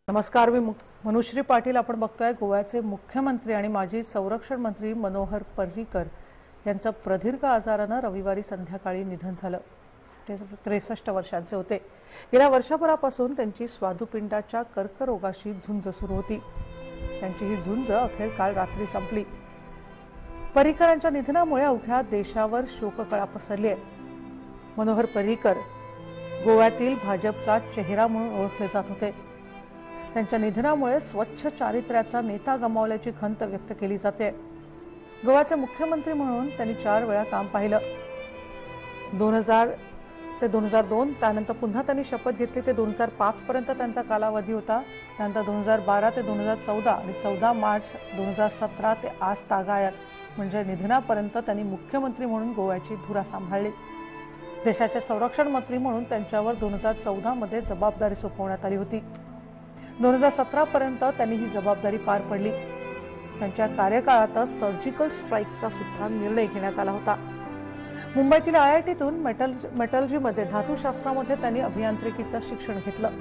नमस्कार, मी मनुश्री पाटील. आपण बघतोय गोव्याचे मुख्यमंत्री आणि माजी संरक्षण मंत्री मनोहर पर्रीकर यांचं प्रदीर्घ आजारानं रविवारी संध्याकाळी निधन झालं. ते 63 वर्षांचे होते. गेल्या वर्षभरापासून त्यांची स्वादुपिंडाच्या कर्करोगाशी झुंज सुरू होती. त्यांची ही झुंज अखेर काल रात्री संपली. पर्रीकरांच्या निधनामुळे अवघ्या देशावर शोककळा पसरली आहे. मनोहर पर्रीकर गोव्यातील भाजपचा चेहरा म्हणून ओळखले जात होते. त्यांच्या निधनामुळे स्वच्छ चारित्र्याचा नेता गमावल्याची खंत व्यक्त केली जाते. गोव्याचे मुख्यमंत्री म्हणून त्यांनी 4 वेळा काम पाहिलं. 2000 ते 2002, त्यानंतर पुन्हा त्यांनी शपथ घेतली ते 2005 पर्यंत त्यांचा कालावधी होता. त्यानंतर 2012 ते 2014 आणि 14 मार्च 2017 ते आज तागायत म्हणजे निधनापर्यंत त्यांनी मुख्यमंत्री म्हणून गोव्याची धुरा सांभाळली. देशाचे संरक्षण मंत्री म्हणून त्यांच्यावर 2014 मध्ये जबाबदारी सोपवण्यात आली होती. 2017 पर्यंत त्यांनी ही जबाबदारी पार पडली. त्यांच्या कार्यकाळातच सर्जिकल स्ट्राईकचा सुद्धा निर्णय घेण्यात आला होता. मुंबईतील IITतून मेटलर्जीमध्ये धातुशास्त्रामध्ये त्यांनी अभियांत्रिकीचं शिक्षण घेतलं.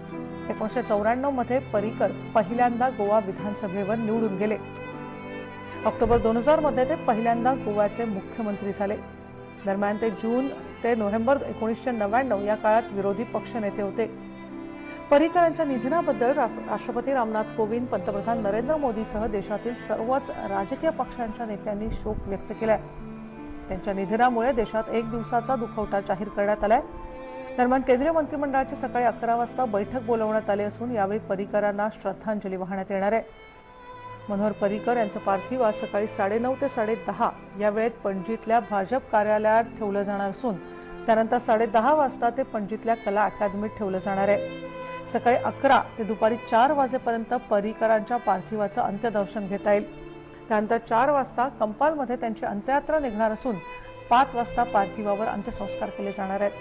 1994 मध्ये पर्रीकर पहिल्यांदा गोवा विधानसभेवर निवडून गेले. ऑक्टोबर 2000 मध्ये ते पहिल्यांदा गोव्याचे मुख्यमंत्री झाले. दरम्यान ते जून ते नोव्हेंबर 1999 या काळात विरोधी पक्षनेते होते. पर्रीकरांच्या निधनाबद्दल राष्ट्रपती रामनाथ कोविंद, पंतप्रधान नरेंद्र मोदीसह देशातील सर्वच राजकीय पक्षांच्या नेत्यांनी शोक व्यक्त केलाय. त्यांच्या निधनामुळे देशात 1 दिवसाचा दुखवटा जाहीर करण्यात आलाय. दरम्यान केंद्रीय मंत्रिमंडळाची सकाळी 11 वाजता बैठक बोलावण्यात आली असून यावेळी पर्रीकरांना श्रद्धांजली वाहण्यात येणार आहे. मनोहर पर्रीकर यांचं पार्थिव आज सकाळी 9:30 ते 10:30 या वेळेत पणजीतल्या भाजप कार्यालयात ठेवलं जाणार असून त्यानंतर 10:30 वाजता ते पणजीतल्या कला अकादमीत ठेवलं जाणार आहे. सकाळी 11 ते दुपारी 4 वाजेपर्यंत पर्रीकरांच्या पार्थिवाचं अंत्यदर्शन घेता येईल. त्यानंतर 4 वाजता कंपालमध्ये त्यांची अंत्ययात्रा निघणार असून 5 वाजता पार्थिवावर अंत्यसंस्कार केले जाणार आहेत.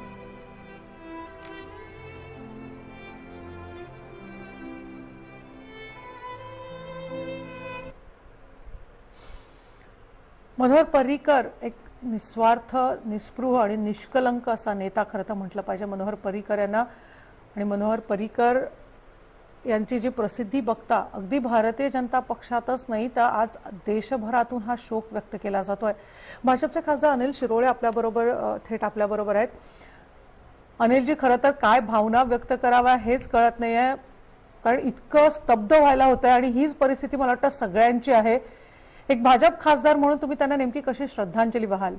मनोहर पर्रीकर एक निस्वार्थ, निस्पृह आणि निष्कलंक असा नेता खरं तर म्हटलं पाहिजे. मनोहर पर्रीकर यांना आणि मनोहर पर्रीकर यांची जी प्रसिद्धी बघता अगदी भारतीय जनता पक्षातच नाही तर आज देशभरातून हा शोक व्यक्त केला जातोय. भाजपचे खासदार अनिल शिरोळे थेट आपल्याबरोबर आहेत. अनिलजी, खरं तर काय भावना व्यक्त कराव्या हेच कळत नाहीये, कारण इतकं स्तब्ध व्हायला होतंय आणि हीच परिस्थिती मला वाटतं सगळ्यांची आहे. एक भाजप खासदार म्हणून तुम्ही त्यांना नेमकी कशी श्रद्धांजली वाहाल?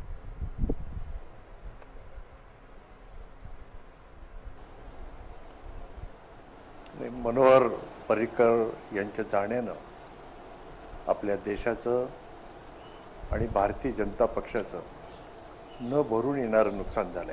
मनोहर पर्रीकर यांच्या जाण्यानं आपल्या देशाचं आणि भारतीय जनता पक्षाचं न भरून येणारं नुकसान झालंय.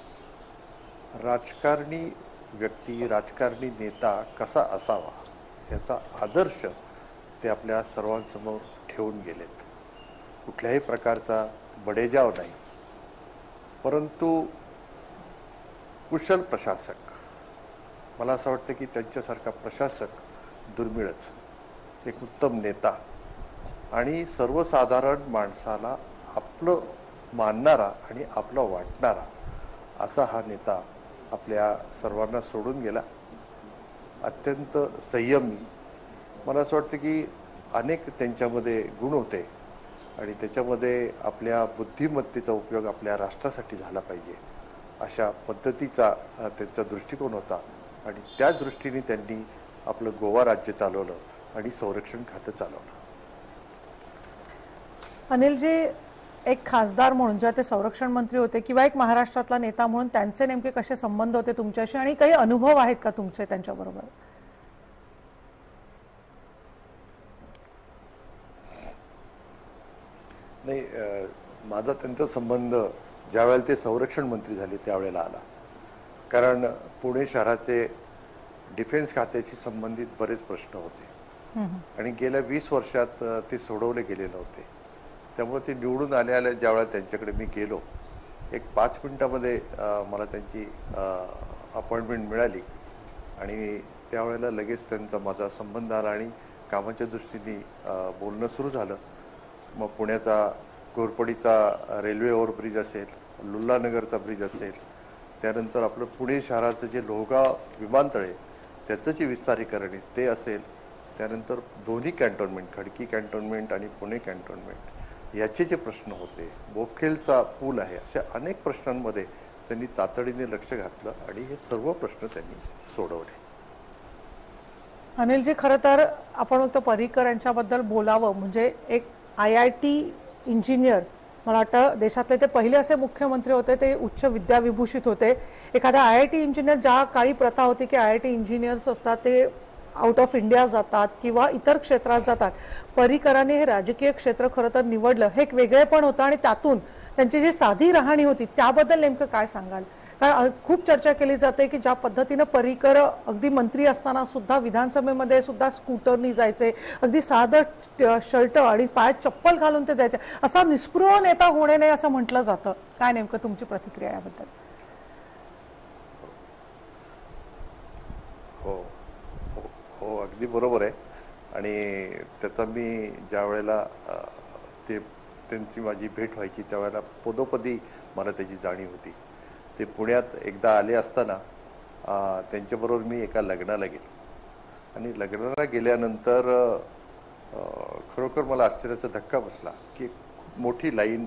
राजकारणी व्यक्ती, राजकारणी नेता कसा असावा याचा आदर्श ते आपल्या सर्वांसमोर ठेवून गेलेत. कुठल्याही प्रकारचा बडेजाव नाही, परंतु कुशल प्रशासक. मला असं वाटतं की त्यांच्यासारखा प्रशासक दुर्मिळच. एक उत्तम नेता आणि सर्वसाधारण माणसाला आपलं मानणारा आणि आपलं वाटणारा असा हा नेता आपल्या सर्वांना सोडून गेला. अत्यंत संयमी. मला असं वाटतं की अनेक त्यांच्यामध्ये गुण होते आणि त्याच्यामध्ये आपल्या बुद्धिमत्तेचा उपयोग आपल्या राष्ट्रासाठी झाला पाहिजे अशा पद्धतीचा त्यांचा दृष्टिकोन होता आणि त्या दृष्टीने त्यांनी आपलं गोवा राज्य चालवलं आणि संरक्षण खातं चालवलं. अनिलजी, एक खासदार म्हणून जेव्हा ते संरक्षण मंत्री होते किंवा एक महाराष्ट्रातला नेता म्हणून त्यांचे नेमके कसे संबंध होते तुमच्याशी आणि काही अनुभव आहेत का तुमचे त्यांच्याबरोबर? नाही, माझा त्यांचा संबंध ज्यावेळेला ते संरक्षण मंत्री झाले त्यावेळेला आला. कारण पुणे शहराचे डिफेन्स खात्याशी संबंधित बरेच प्रश्न होते आणि गेल्या 20 वर्षात ते सोडवले गेले नव्हते. त्यामुळे ते निवडून आल्या ज्यावेळेला त्यांच्याकडे मी गेलो, एक 5 मिनिटामध्ये मला त्यांची अपॉइंटमेंट मिळाली आणि त्यावेळेला लगेच त्यांचा माझा संबंध आला आणि कामाच्या दृष्टीने बोलणं सुरू झालं. मग पुण्याचा घोरपडीचा रेल्वे ओव्हरब्रिज असेल, लुल्लानगरचा ब्रिज असेल, त्यानंतर आपलं पुणे शहराचं जे लोहगाव विमानतळ आहे त्याचं जे विस्तारीकरण आहे ते असेल, त्यानंतर दोन्ही कॅन्टोन्मेंट, खडकी कॅन्टोन्मेंट आणि पुणे कॅन्टोन्मेंट याचे जे प्रश्न होते, बोखेलचा पूल आहे, अशा अनेक प्रश्नांमध्ये त्यांनी तातडीने लक्ष घातलं आणि हे सर्व प्रश्न त्यांनी सोडवले. अनिलजी, खरं तर आपण फक्त पर्रिकर यांच्याबद्दल बोलावं म्हणजे एक IIT इंजिनियर, मला वाटतं देशातले ते पहिले असे मुख्यमंत्री होते, ते उच्च विद्याविभूषित होते. एखादा IIT इंजिनियर, ज्या काळी प्रथा होती की IIT इंजिनियर्स असतात ते आउट ऑफ इंडिया जातात किंवा इतर क्षेत्रात जातात, पर्रिकरांनी हे राजकीय क्षेत्र खरं तर निवडलं. हे एक वेगळेपण होतं आणि त्यातून त्यांची जी साधी राहणी होती त्याबद्दल नेमकं काय सांगाल? कारण खूप चर्चा केली जाते की ज्या पद्धतीने पर्रिकर अगदी मंत्री असताना सुद्धा विधानसभेमध्ये सुद्धा स्कूटरनी जायचे, अगदी साधं शर्ट आणि पायात चप्पल घालून ते जायचे, असा निस्पृह नेता होणे नाही असं म्हटलं जातं. काय नेमकं तुमची प्रतिक्रिया याबद्दल? हो हो हो, अगदी बरोबर आहे. आणि त्याचा मी ज्या वेळेला त्यांची माझी भेट व्हायची त्यावेळेला पदोपदी मला त्याची जाणीव होती. ते पुण्यात एकदा आले असताना त्यांच्याबरोबर मी एका लग्नाला गेलो आणि लग्नाला गेल्यानंतर खरोखर मला आश्चर्याचा धक्का बसला की खूप मोठी लाईन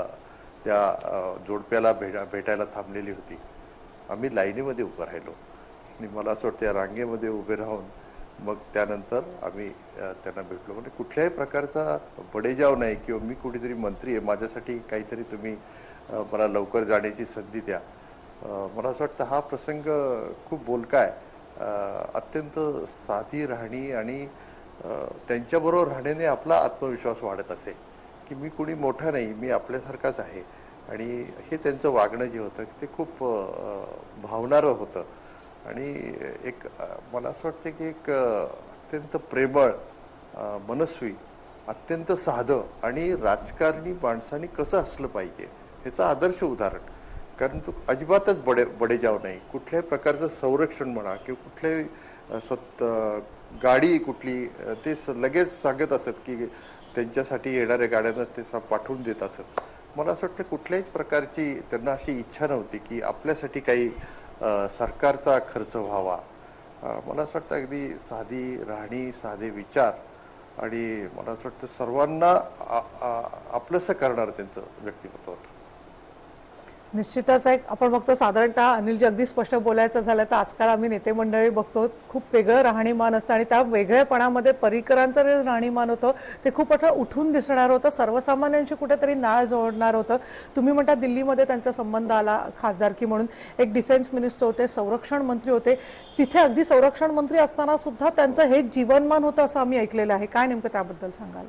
त्या जोडप्याला भेटायला थांबलेली होती. आम्ही लाईनीमध्ये उभं राहिलो आणि मला असं वाटतं या रांगेमध्ये उभे राहून मग त्यानंतर आम्ही त्यांना भेटलो. म्हणजे कुठल्याही प्रकारचा बडेजाव नाही किंवा मी कुठेतरी मंत्री आहे, माझ्यासाठी काहीतरी तुम्ही मला लवकर जाण्याची संधी द्या. मला असं वाटतं हा प्रसंग खूप बोलका आहे. अत्यंत साधी राहणी आणि त्यांच्याबरोबर राहण्याने आपला आत्मविश्वास वाढत असे की मी कुणी मोठा नाही, मी आपल्यासारखाच आहे. आणि हे त्यांचं वागणं जे होतं ते खूप भावणारं होतं आणि एक मला असं वाटतं की एक अत्यंत प्रेमळ, मनस्वी, अत्यंत साधं आणि राजकारणी माणसाने कसं असलं पाहिजे ह्याचं आदर्श उदाहरण. कारण तो अजिबातच बडेजाव नाही, कुठल्याही प्रकारचं संरक्षण म्हणा किंवा कुठल्याही गाडी कुठली ते लगेच सांगत असत की त्यांच्यासाठी येणाऱ्या गाड्यांना ते पाठवून देत असत. मला असं वाटतं कुठल्याही प्रकारची त्यांना अशी इच्छा नव्हती की आपल्यासाठी काही सरकारचा खर्च व्हावा. मला असं वाटतं अगदी साधी राहणी, साधे विचार आणि मला असं वाटतं सर्वांना आपलंसं करणारं त्यांचं व्यक्तिमत्व होतं. निश्चितच एक आपण बघतो साधारणतः अनिलजी अगदी स्पष्ट बोलायचं झालं तर आजकाल आम्ही नेते मंडळी बघतो खूप वेगळं राहणीमान असतं आणि त्या वेगळेपणामध्ये पर्रिकरांचं जे राहणीमान होतं ते खूप उठून दिसणार होतं, सर्वसामान्यांशी कुठेतरी नाळ जोडणार होतं. तुम्ही म्हणता दिल्लीमध्ये त्यांचा संबंध आला खासदारकी म्हणून, एक डिफेन्स मिनिस्टर होते, संरक्षण मंत्री होते, तिथे अगदी संरक्षण मंत्री असताना सुद्धा त्यांचं हेच जीवनमान होतं असं आम्ही ऐकलेलं आहे. काय नेमकं त्याबद्दल सांगाल?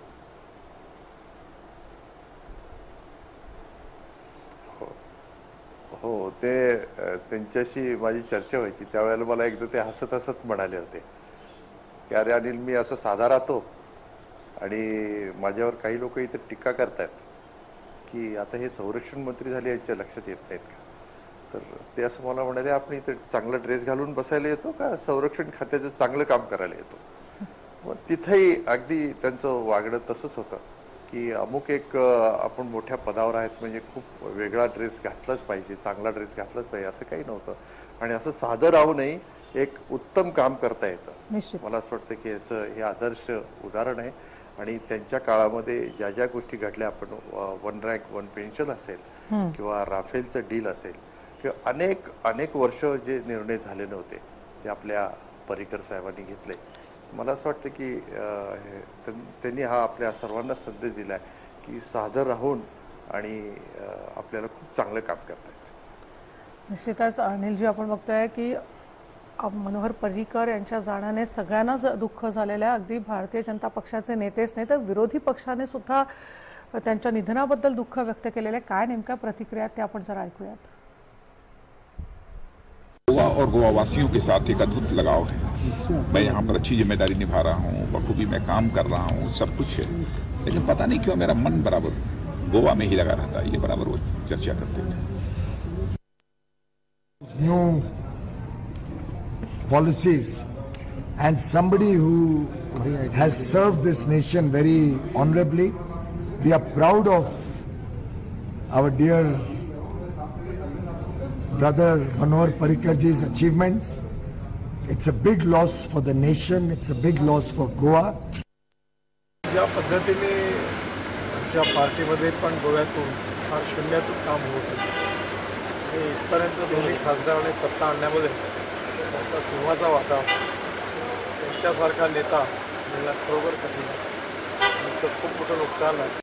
हो, ते त्यांच्याशी माझी चर्चा व्हायची त्यावेळेला मला एकदा ते हसत हसत म्हणाले होते की अरे अनिल, मी असं साधा राहतो आणि माझ्यावर काही लोक इथे टीका करतायत की आता हे संरक्षण मंत्री झाले यांच्या लक्षात येत नाहीत का. तर ते असं मला म्हणाले, आपण इथे चांगला ड्रेस घालून बसायला येतो का संरक्षण खात्याचं चांगलं काम करायला येतो. मग तिथेही अगदी त्यांचं वागणं तसंच होतं की अमुक एक आपण मोठ्या पदावर आहेत म्हणजे खूप वेगळा ड्रेस घातलाच पाहिजे, चांगला ड्रेस घातलाच पाहिजे असं काही नव्हतं. आणि असं साधं राहूनही एक उत्तम काम करता येतं. मला असं वाटतं की याचं हे आदर्श उदाहरण आहे. आणि त्यांच्या काळामध्ये ज्या ज्या गोष्टी घडल्या, आपण 1 रँक 1 पेन्शन असेल किंवा राफेलचं डील असेल किंवा अनेक अनेक वर्ष जे निर्णय झाले नव्हते ते आपल्या पर्रिकर साहेबांनी घेतले. मला असं वाटतं की त्यांनी हा आपल्या सर्वांना संदेश दिला आहे की साधं राहून आणि आपल्याला खूप चांगलं काम करता येतं. निश्चितच अनिलजी, आपण बघतोय की मनोहर पर्रिकर यांच्या जाण्याने सगळ्यांनाच दुःख झालेलं आहे. अगदी भारतीय जनता पक्षाचे नेतेच नाही तर विरोधी पक्षाने सुद्धा त्यांच्या निधनाबद्दल दुःख व्यक्त केलेलं आहे. काय नेमक्या प्रतिक्रिया ते आपण जरा ऐकूयात. गोवा और गोवावासियों के साथ एक अद्भुत लगाव है. मैं यहाँ पर अच्छी जिम्मेदारी निभा रहा हूँ, बखूबी मैं काम कर रहा हूँ, सब कुछ है, लेकिन पता नहीं क्यों मेरा मन बराबर गोवा में ही लगा रहता है. ये बराबर वो चर्चा करते थे. New policies and somebody who has served this nation very honorably. We are proud of our dear brother Manohar Parrikarji's achievements. It's a big loss for the nation. It's a big loss for Goa. ज्या पद्धतीने आमच्या पार्टीमध्ये पण गोव्यातून फार शून्यातून काम होत होतं आणि इथपर्यंत दोन्ही खासदारांनी सत्ता आणण्यामध्ये त्यांचा सिंहाचा वाटा होता. त्यांच्यासारखा नेता मिळणं खरोबर कठीण आहे. त्यांचं खूप मोठं नुकसान आहे.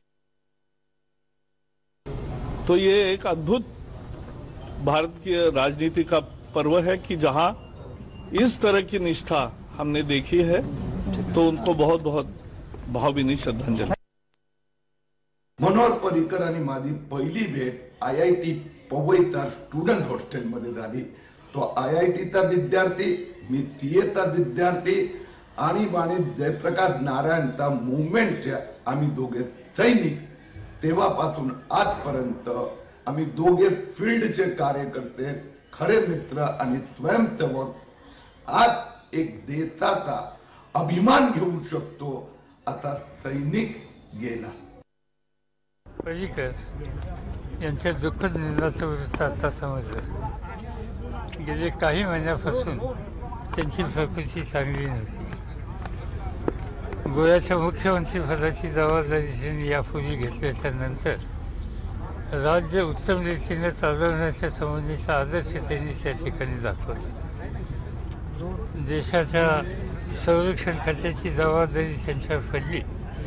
तो ये एक अद्भुत भारत की राजनीति का पर्व है कि जहां इस तरह की निष्ठा हमने देखी है, तो उनको बहुत बहुत भावभीनी श्रद्धांजलि. मनोहर पर्रीकर आणि माझी पहिली भेट IIT पवईचा स्टुडंट हॉस्टेलमध्ये झाली. तो IITचा विद्यार्थी, मी CAचा विद्यार्थी आणि जयप्रकाश नारायणचा मुवमेंटचे आम्ही दोघे सैनिक. तेव्हापासून आजपर्यंत आम्ही दोघे फील्डचे कार्यकर्ते, खरे मित्र आणि स्वयंसेवक. आज एक देशाचा अभिमान घेऊ शकतो असा सैनिक गेला. पर्रीकर यांच्या दुःखद निधनाचं वृत्त आता समजलं. गेले काही महिन्यापासून त्यांची प्रकृती चांगली नव्हती. गोव्याच्या मुख्यमंत्रीपदाची जबाबदारी त्यांनी यापूर्वी घेतल्याच्या नंतर राज्य उत्तम रीतीने चालवण्याच्या संबंधीचा आदर्श त्यांनी त्या ठिकाणी दाखवला. देशाच्या संरक्षण खात्याची जबाबदारी त्यांच्यावर पडली.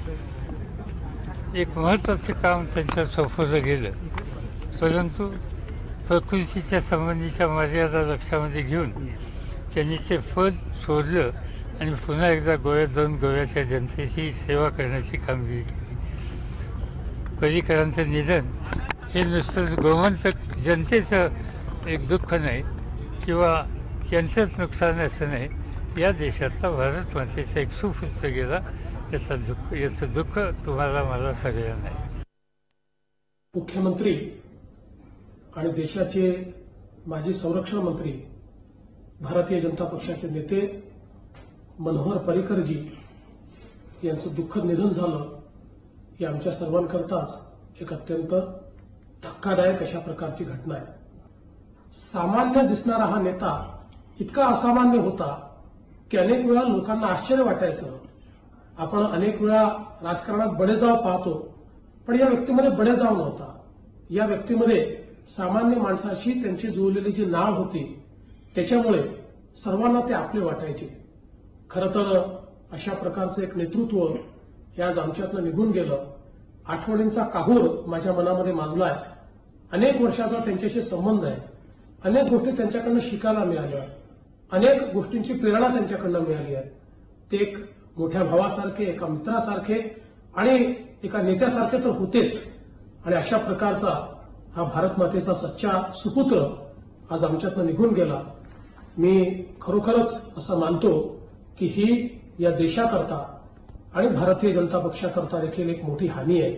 एक महत्त्वाचं काम त्यांच्या सोपवलं गेलं, परंतु प्रकृतीच्या संबंधीच्या मर्यादा लक्षामध्ये घेऊन त्यांनी ते पद सोडलं आणि पुन्हा एकदा गोव्यात जाऊन गोव्याच्या जनतेची सेवा करण्याची कामगिरी केली. पर्रीकरांचं निधन हे नुसतंच गोमंतक जनतेचं एक दुःख नाही किंवा त्यांचंच नुकसान असं नाही. या देशातला भारत मातेचा एक सुपुत्र गेला, याचं दुःख तुम्हाला मला सगळ्यांना आहे. मुख्यमंत्री आणि देशाचे माजी संरक्षण मंत्री, भारतीय जनता पक्षाचे नेते मनोहर पर्रीकरजी यांचं दुःखद निधन झालं. ही आमच्या सर्वांकरताच एक अत्यंत धक्कादायक अशा प्रकारची घटना आहे. सामान्य दिसणारा हा नेता इतका असामान्य होता की अनेक वेळा लोकांना आश्चर्य वाटायचं. आपण अनेक वेळा राजकारणात बडेजाव पाहतो, पण या व्यक्तीमध्ये बडेजाव नव्हता. या व्यक्तीमध्ये सामान्य माणसाशी त्यांची जुळलेली जी नाळ होती, त्याच्यामुळे सर्वांना ते आपले वाटायचे. खरं तर अशा प्रकारचं एक नेतृत्व हे आज आमच्यातनं निघून गेलं. आठवणींचा काहूर माझ्या मनामध्ये माजलाय. अनेक वर्षाचा त्यांच्याशी संबंध आहे. अनेक गोष्टी त्यांच्याकडनं शिकायला मिळाल्या, अनेक गोष्टींची प्रेरणा त्यांच्याकडनं मिळाली आहे. ते एक मोठ्या भावासारखे, एका मित्रासारखे आणि एका नेत्यासारखे तर होतेच. आणि अशा प्रकारचा हा भारत मातेचा सच्चा सुपुत्र आज आमच्यातनं निघून गेला. मी खरोखरच असं मानतो की ही या देशाकरता आणि भारतीय जनता पक्षाकरता देखील एक मोठी हानी आहे.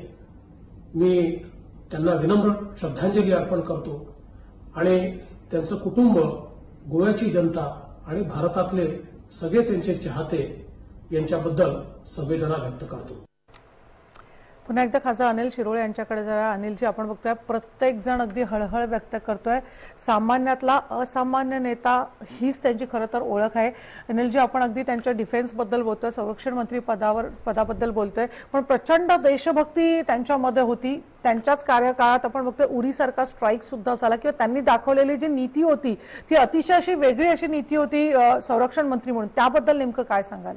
मी त्यांना विनम्र श्रद्धांजली अर्पण करतो आणि त्यांचं कुटुंब, गोव्याची जनता आणि भारतातले सगळे त्यांचे चाहते यांच्याबद्दल संवेदना व्यक्त करतो. पुन्हा एकदा खासदार अनिल शिरोळे यांच्याकडे जाऊया. अनिलजी, आपण बघतोय प्रत्येक जण अगदी हळहळ व्यक्त करतोय. सामान्यातला असामान्य नेता हीच त्यांची खरं तर ओळख आहे. अनिलजी, आपण अगदी त्यांच्या डिफेन्सबद्दल बोलतोय, संरक्षण मंत्री पदाबद्दल बोलतोय, पण प्रचंड देशभक्ती त्यांच्यामध्ये होती. त्यांच्याच कार्यकाळात आपण बघतोय उरीसारखा स्ट्राईक सुद्धा झाला किंवा त्यांनी दाखवलेली जी नीती होती ती अतिशय अशी वेगळी अशी नीती होती संरक्षण मंत्री म्हणून. त्याबद्दल नेमकं काय सांगाल?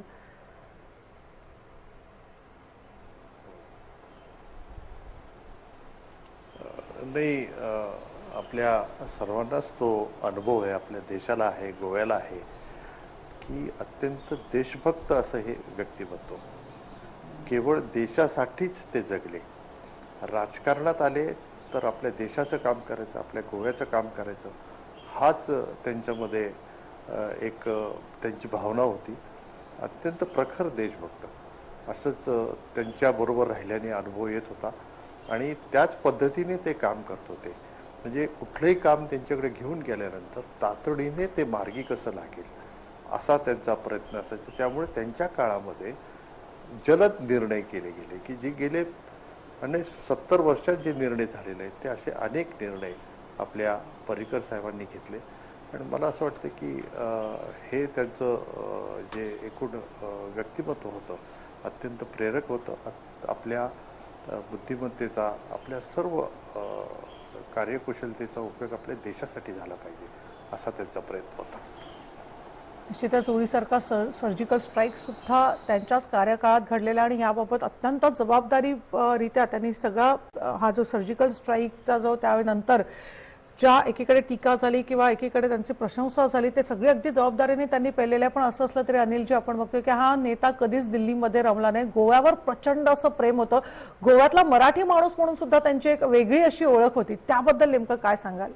नाही, आपल्या सर्वांनाच तो अनुभव आहे, आपल्या देशाला आहे, गोव्याला आहे की अत्यंत देशभक्त असं हे व्यक्तिमत्व. केवळ देशासाठीच ते जगले. राजकारणात आले तर आपल्या देशाचं काम करायचं, आपल्या गोव्याचं काम करायचं, हाच त्यांच्यामध्ये एक त्यांची भावना होती. अत्यंत प्रखर देशभक्त असंच त्यांच्याबरोबर राहिल्याने अनुभव येत होता आणि त्याच पद्धतीने ते काम करत होते. म्हणजे कुठलंही काम त्यांच्याकडे घेऊन गेल्यानंतर तातडीने ते मार्गी कसं लागेल असा त्यांचा प्रयत्न असायचा. त्यामुळे त्यांच्या काळामध्ये जलद निर्णय केले गेले की जे गेले 70 वर्षात जे निर्णय झालेले आहेत ते असे अनेक निर्णय आपल्या पर्रीकर साहेबांनी घेतले आणि मला असं वाटतं की हे त्यांचं जे एकूण व्यक्तिमत्व होतं अत्यंत प्रेरक होतं. आपल्या बुद्धिमत्तेचा, आपल्या सर्व कार्यकुशलतेचा उपयोग आपल्या देशासाठी झाला पाहिजे असा त्यांचा प्रयत्न होता. निश्चितच ओळीसारखा सर्जिकल स्ट्राईक सुद्धा त्यांच्याच कार्यकाळात घडलेला आणि याबाबत अत्यंत जबाबदारीरित्या त्यांनी सगळा हा जो सर्जिकल स्ट्राईकचा जो त्यानंतर ज्या एकीकडे टीका झाली किंवा एकीकडे त्यांची प्रशंसा झाली ते सगळे अगदी जबाबदारीने त्यांनी पेललेले. पण असं असलं तरी अनिलजी आपण बघतोय की हा नेता कधीच दिल्लीमध्ये रमला नाही. गोव्यावर प्रचंड असं प्रेम होतं. गोव्यातला मराठी माणूस म्हणून सुद्धा त्यांची एक वेगळी अशी ओळख होती. त्याबद्दल नेमकं काय सांगाल?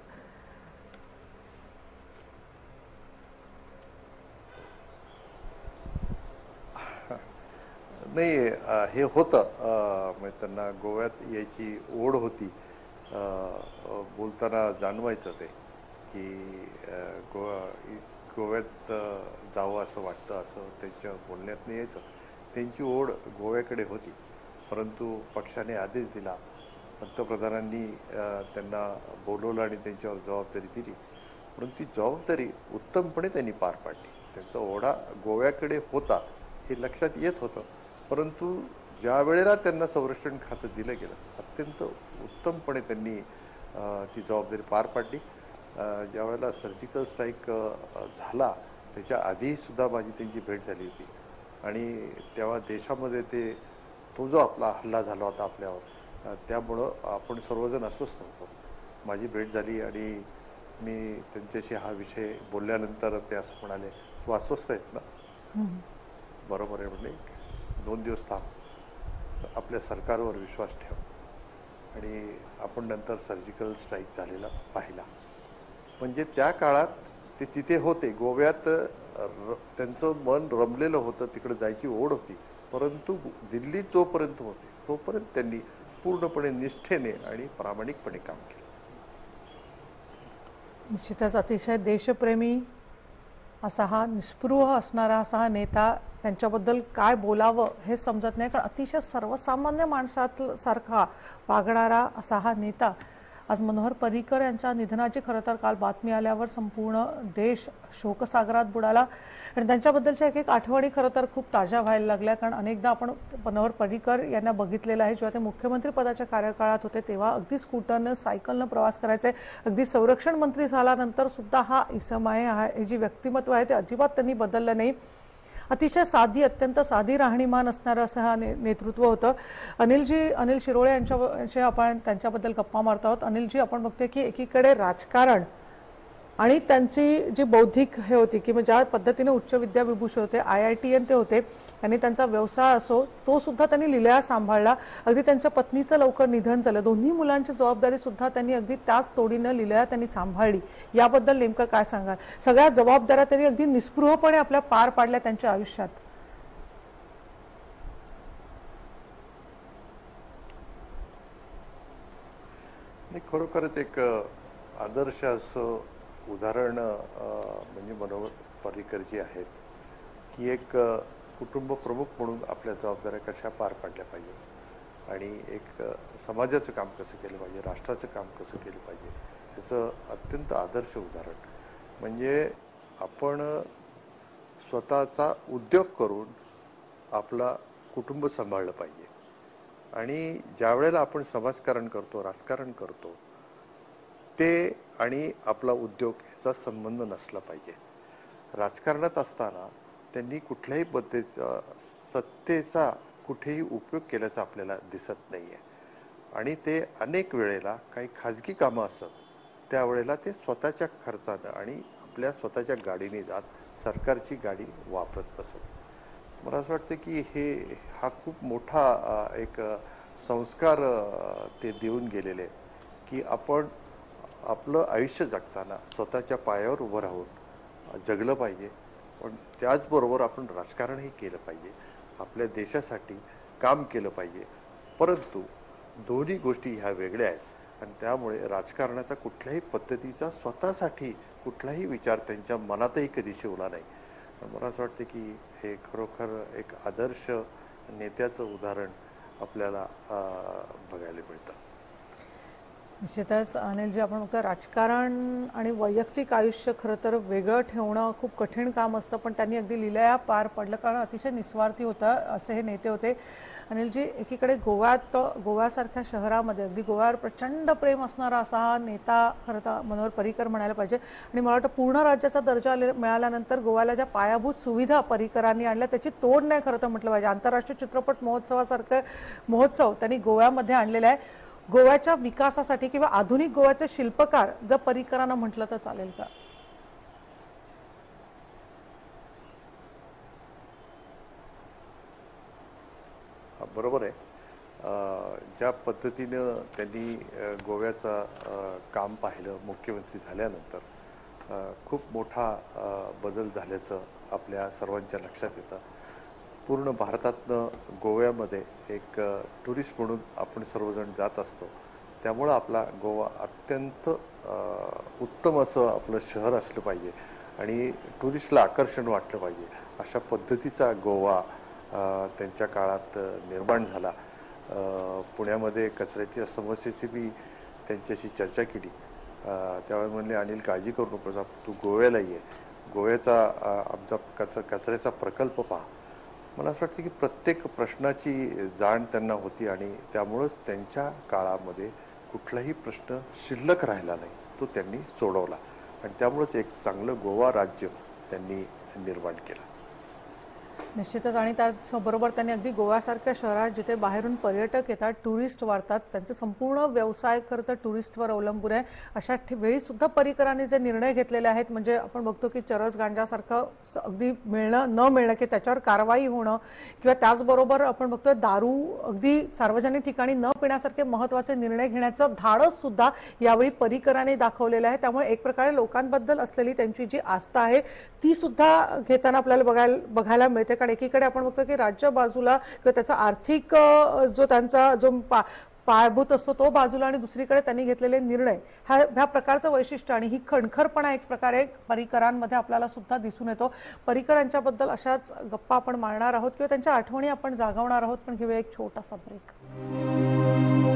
नाही, हे होतं म्हणजे त्यांना गोव्यात यायची ओढ होती. बोलताना जाणवायचं ते की गोव्यात जावं असं वाटतं, असं त्यांच्या बोलण्यातनं यायचं. त्यांची ओढ गोव्याकडे होती, परंतु पक्षाने आदेश दिला, पंतप्रधानांनी त्यांना बोलवलं आणि त्यांच्यावर जबाबदारी दिली. परंतु ती जबाबदारी उत्तमपणे त्यांनी पार पाडली. त्यांचा ओढा गोव्याकडे होता हे लक्षात येत होतं, परंतु ज्या वेळेला त्यांना संरक्षण खातं दिलं गेलं अत्यंत उत्तमपणे त्यांनी ती जबाबदारी पार पाडली. ज्या वेळेला सर्जिकल स्ट्राईक झाला त्याच्या आधीही सुद्धा माझी त्यांची भेट झाली होती आणि तेव्हा देशामध्ये तो जो आपला हल्ला झाला होता आपल्यावर, त्यामुळं आपण सर्वजण अस्वस्थ होतो. माझी भेट झाली आणि मी त्यांच्याशी हा विषय बोलल्यानंतर ते असं म्हणाले, तू अस्वस्थ आहेत ना? बरोबर आहे म्हणे, 2 दिवस थांब, आपल्या सरकारवर विश्वास ठेव. आणि आपण नंतर सर्जिकल स्ट्राईक झालेला पाहिला. म्हणजे त्या काळात ते तिथे होते, गोव्यात त्यांचं मन रमलेलं होतं, तिकडे जायची ओढ होती. परंतु दिल्लीत जोपर्यंत होते तोपर्यंत त्यांनी पूर्णपणे निष्ठेने आणि प्रामाणिकपणे काम केलं. निश्चितच अतिशय देशप्रेमी असा हा निस्पृह असणारा असा हा नेता. त्यांच्याबद्दल काय बोलावं हे समजत नाही, कारण अतिशय सर्वसामान्य माणसासारखा वागणारा असा हा नेता. आज मनोहर पर्रीकर यांच्या निधनाची खरं तर काल बातमी आल्यावर संपूर्ण देश शोकसागरात बुडाला आणि त्यांच्याबद्दलच्या एक आठवणी खरं तर खूप ताज्या व्हायला लागल्या. कारण अनेकदा आपण मनोहर पर्रीकर यांना बघितलेलं आहे. जेव्हा ते मुख्यमंत्री पदाच्या कार्यकाळात होते तेव्हा अगदी स्कूटरनं सायकलनं प्रवास करायचे. अगदी संरक्षण मंत्री झाल्यानंतर सुद्धा हा इसम आहे, हे जी व्यक्तिमत्व आहे ते अजिबात त्यांनी बदललं नाही. अतिशय साधी, अत्यंत साधी राहणीमान असणारं असं हा नेतृत्व होतं. अनिल शिरोळे यांच्याशी आपण त्यांच्याबद्दल गप्पा मारत आहोत. अनिलजी, आपण बघतोय की एकीकडे राजकारण आणि त्यांची जी बौद्धिक हे होती की ज्या पद्धतीने उच्च विद्याविभूषण होते, IITN ते होते, आणि त्यांचा व्यवसाय असो तो सुद्धा त्यांनी लिलया सांभाळला. अगदी त्यांच्या पत्नीचं लवकर निधन झालं, दोन्ही मुलांची जबाबदारी सुद्धा त्यांनी अगदी त्याच तोडीनं लिलया त्यांनी सांभाळली. याबद्दल नेमकं काय सांगाल? सगळ्या जबाबदाऱ्या त्यांनी अगदी निस्पृहपणे आपल्या पार पाडल्या त्यांच्या आयुष्यात. खरोखरच एक आदर्श असं उदाहरण म्हणजे मनोहर पर्रीकरजी आहेत की एक कुटुंब प्रमुख म्हणून आपल्या जबाबदाऱ्या कशा पार पाडल्या पाहिजेत आणि एक समाजाचं काम कसं केलं पाहिजे, राष्ट्राचं काम कसं केलं पाहिजे, याचं अत्यंत आदर्श उदाहरण. म्हणजे आपण स्वतःचा उद्योग करून आपला कुटुंब सांभाळलं पाहिजे आणि ज्या वेळेला आपण समाजकारण करतो, राजकारण करतो, ते आणि आपला उद्योग याचा संबंध नसला पाहिजे. राजकारणात असताना त्यांनी कुठल्याही पद्धतीचा सत्तेचा कुठेही उपयोग केल्याचा आपल्याला दिसत नाहीये आणि ते अनेक वेळेला काही खाजगी कामं असत त्यावेळेला ते स्वतःच्या खर्चानं आणि आपल्या स्वतःच्या गाडीने जात सरकारची गाडी वापरत असत. मला असं वाटतं की हा खूप मोठा एक संस्कार ते देऊन गेलेले की आपण आपलं आयुष्य जगताना स्वतःच्या पायावर उभं राहून जगलं पाहिजे, पण त्याचबरोबर आपण राजकारणही केलं पाहिजे, आपल्या देशासाठी काम केलं पाहिजे. परंतु दोन्ही गोष्टी ह्या वेगळ्या आहेत आणि त्यामुळे राजकारणाचा कुठल्याही पद्धतीचा स्वतःसाठी कुठलाही विचार त्यांच्या मनातही कधी शिवला नाही. मला असं वाटतं की हे खरोखर एक आदर्श नेत्याचं उदाहरण आपल्याला बघायला मिळतं. निश्चितच अनिलजी, आपण बघतो राजकारण आणि वैयक्तिक आयुष्य खरं तर वेगळं ठेवणं खूप कठीण काम असतं, पण त्यांनी अगदी लीलया पार पडलं, कारण अतिशय निस्वार्थी होता असे हे नेते होते. अनिलजी, एकीकडे गोव्यासारख्या शहरामध्ये अगदी गोव्यावर प्रचंड प्रेम असणारा असा हा नेता खरं तर मनोहर पर्रीकर म्हणायला पाहिजे. आणि मला वाटतं पूर्ण राज्याचा दर्जा मिळाल्यानंतर गोव्याला ज्या पायाभूत सुविधा पर्रीकरांनी आणल्या त्याची तोड नाही खरं तर म्हटलं पाहिजे. आंतरराष्ट्रीय चित्रपट महोत्सवासारखं महोत्सव त्यांनी गोव्यामध्ये आणलेला आहे. गोव्याच्या विकासासाठी किंवा आधुनिक गोव्याचे शिल्पकार जर पर्रीकरांना म्हटलं तर चालेल का? बरोबर आहे. ज्या पद्धतीनं त्यांनी गोव्याचा काम पाहिलं मुख्यमंत्री झाल्यानंतर खूप मोठा बदल झाल्याचं आपल्या सर्वांच्या लक्षात येतं. पूर्ण भारतातनं गोव्यामध्ये एक टुरिस्ट म्हणून आपण सर्वजण जात असतो, त्यामुळं आपला गोवा अत्यंत उत्तम असं आपलं शहर असलं पाहिजे आणि टुरिस्टला आकर्षण वाटलं पाहिजे अशा पद्धतीचा गोवा त्यांच्या काळात निर्माण झाला. पुण्यामध्ये कचऱ्याच्या समस्येची मी त्यांच्याशी चर्चा केली. त्यावेळेस म्हणले, अनिल काळजी करू नकोस, तू गोव्याला ये, गोव्याचा आमचा कचऱ्याचा प्रकल्प पहा. मला असं वाटतं की प्रत्येक प्रश्नाची जाण त्यांना होती आणि त्यामुळंच त्यांच्या काळामध्ये कुठलाही प्रश्न शिल्लक राहिला नाही, तो त्यांनी सोडवला आणि त्यामुळंच एक चांगलं गोवा राज्य त्यांनी निर्माण केलं. निश्चितच. आणि त्याचबरोबर त्यांनी अगदी गोव्यासारख्या शहरात जिथे बाहेरून पर्यटक येतात, टुरिस्ट वाढतात, त्यांचे संपूर्ण व्यवसाय खरं तर टुरिस्टवर अवलंबून आहे. अशा वेळी सुद्धा पर्रीकरांनी जे निर्णय घेतलेले आहेत, म्हणजे आपण बघतो की चरस गांजासारखं अगदी मिळणं न मिळणं की त्याच्यावर कारवाई होणं, किंवा त्याचबरोबर आपण बघतो दारू अगदी सार्वजनिक ठिकाणी न पिण्यासारखे महत्त्वाचे निर्णय घेण्याचं धाडस सुद्धा यावेळी पर्रीकरांनी दाखवलेलं आहे. त्यामुळे एक प्रकारे लोकांबद्दल असलेली त्यांची जी आस्था आहे ती सुद्धा घेताना आपल्याला बघायला मिळते. कारण एकीकडे आपण बघतो की राज्य बाजूला किंवा त्याचा आर्थिक जो त्यांचा जो पायाभूत असतो तो बाजूला, आणि दुसरीकडे त्यांनी घेतलेले निर्णय ह्या प्रकारचं वैशिष्ट्य आणि ही खणखरपणा एक प्रकारे पर्रीकरांमध्ये आपल्याला सुद्धा दिसून येतो. पर्रीकरांच्याबद्दल अशाच गप्पा आपण मारणार आहोत किंवा त्यांच्या आठवणी आपण जागवणार आहोत, पण घेऊया एक छोटासा ब्रेक.